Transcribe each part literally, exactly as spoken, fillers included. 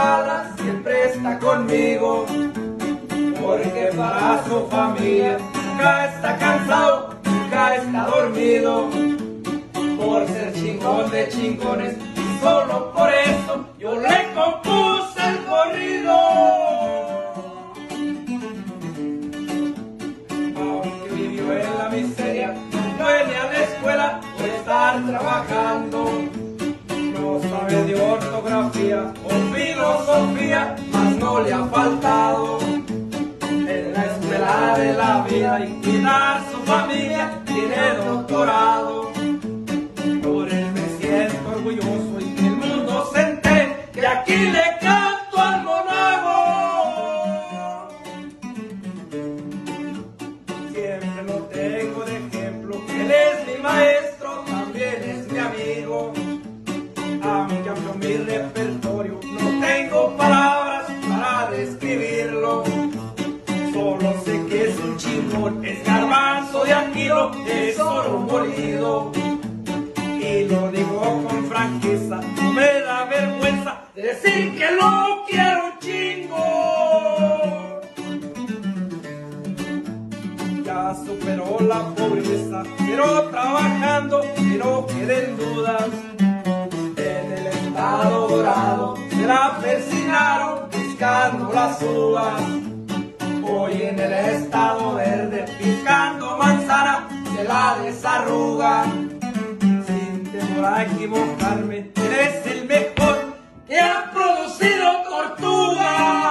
mala siempre está conmigo, porque para su familia nunca está cansado, nunca está dormido, por ser chingón de chingones, y solo por eso yo le compuse el corrido. Aunque vivió en la miseria, no fue ni a la escuela por estar trabajando, no sabe de ortografía o filosofía, mas no le ha faltado en la escuela de la vida y cuidar su familia. Tiene doctorado, por él me siento orgulloso y que el mundo se entere que aquí le canto al monago. Siempre lo tengo de ejemplo, él es mi maestro, también es mi amigo. Aunque amplio mi repertorio, no tengo palabras para describirlo. Solo sé que es un chingón, es garbanzo de Aquilo, es oro molido. Y lo digo con franqueza, no me da vergüenza decir que lo quiero un chingo. Ya superó la pobreza, pero trabajando, que no queden dudas. En el estado dorado se la persinaron piscando las uvas. Hoy en el estado verde piscando manzana se la desarrugan. Sin temor a equivocarme, eres el mejor que ha producido tortugas.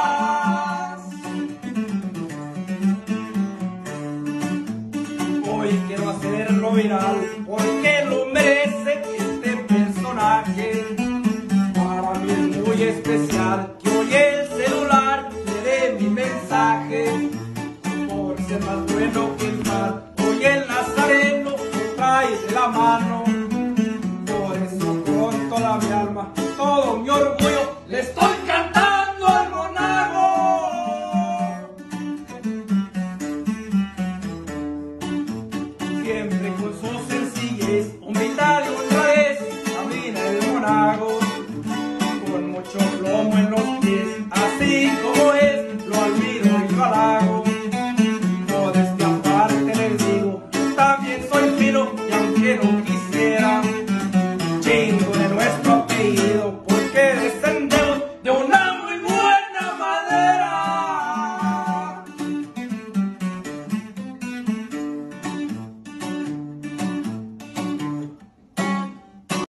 Hoy quiero hacerlo viral porque lo merece este personaje. Para mí es muy especial que hoy el celular le dé mi mensaje. Por ser más bueno que el mar, hoy el nazareno lo trae de la mano. Por eso con toda mi alma, todo mi orgullo le estoy